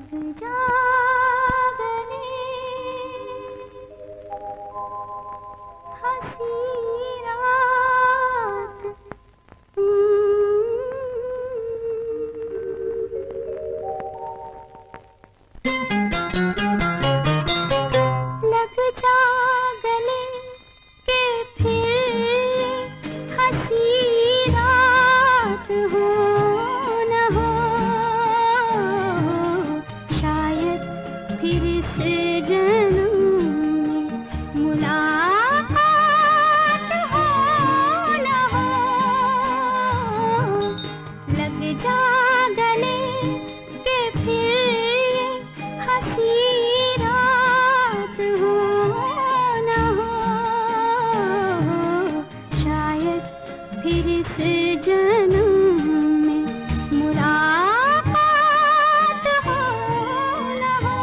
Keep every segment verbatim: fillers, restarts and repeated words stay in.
लग जा गले हंसी रात, लग जा गले के फिर हंसी रात हो न हो, शायद फिर से जन्म में मुलाकात हो न हो। लग जा गले के फिर हंसी रात हो न हो, शायद फिर से जन्म में मुलाकात हो न हो।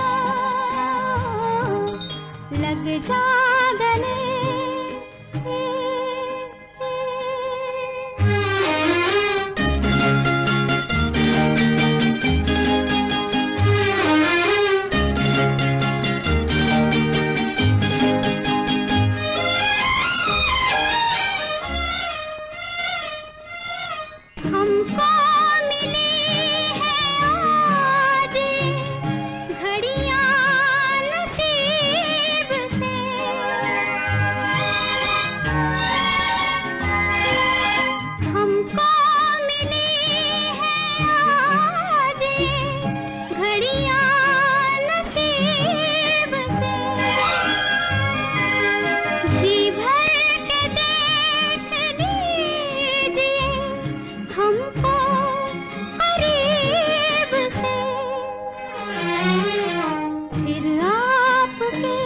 लग जा गले हमको मिली है आज घड़ियां नसीब से, हमको मिली है आज घड़ियां नसीब से। जी भर के देख लीजिए हमको करीब से, फिर आपके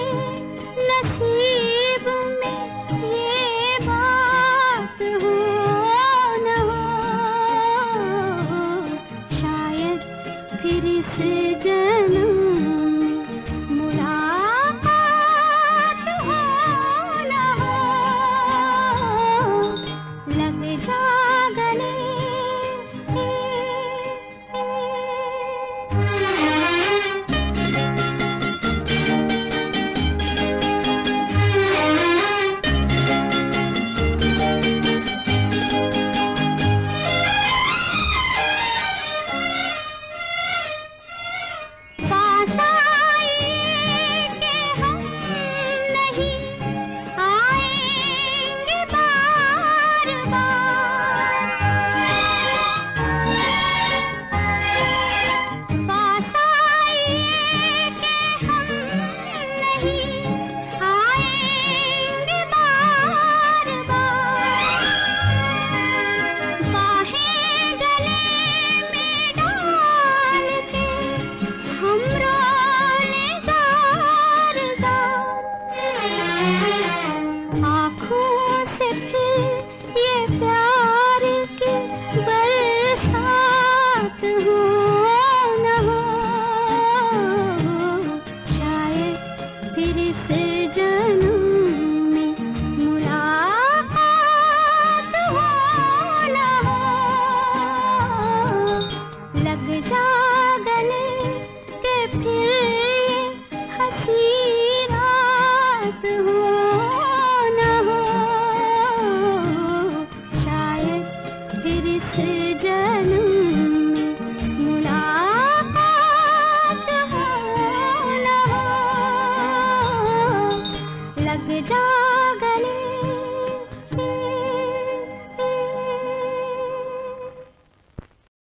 नसीब में ये बात हो न हो, शायद फिर से जन्म में मुलाकात हो न हो। लग जा गले पास आए कि हम नहीं आएंगे बार बार, पास आए कि हम नहीं आएंगे बार बार। बाहें गले में डाल के हम रोले जार जार, आँखों से फिर ये प्यार की बरसात हो न हो, शायद फिर से जन्म में मुलाकात हो न हो। लग जा गले के फिर हंसी रात हो न हो, शायद फिर से जन्म में मुलाकात हो न हो। लग जा गले